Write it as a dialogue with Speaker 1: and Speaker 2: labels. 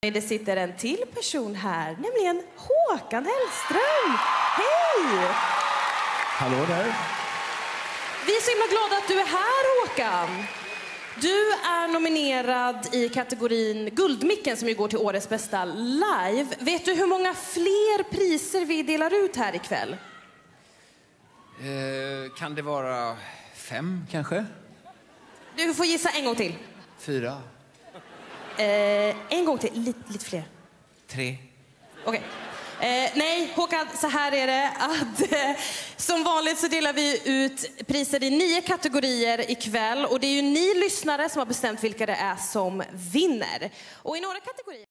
Speaker 1: Det sitter en till person här, nämligen Håkan Hellström. Hej!
Speaker 2: Hallå där.
Speaker 1: Vi är så himla glada att du är här, Håkan. Du är nominerad i kategorin Guldmicken som ju går till årets bästa live. Vet du hur många fler priser vi delar ut här ikväll?
Speaker 3: Kan det vara 5 kanske?
Speaker 1: Du får gissa en gång till.
Speaker 3: 4.
Speaker 1: En gång till, lite fler.
Speaker 3: 3.
Speaker 1: Okej. Nej, Håkan, så här är det att som vanligt så delar vi ut priser i 9 kategorier ikväll. Och det är ju ni lyssnare som har bestämt vilka det är som vinner. Och i några kategorier...